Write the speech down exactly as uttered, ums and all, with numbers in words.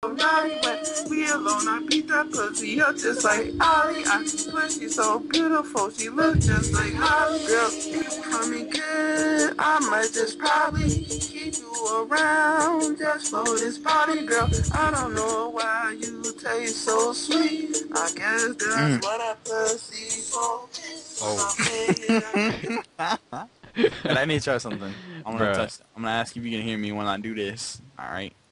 Naughty when we alone, I beat that pussy up just like Ollie. I swear she's so beautiful, she looks just like Holly. Girl, you coming good, I might just probably keep you around just for this party, girl. I don't know why you taste so sweet. I guess that's Mm. what a pussy for. Oh. But I need to try something. I'm gonna Bruh. test. I'm gonna ask if you can hear me when I do this. All right.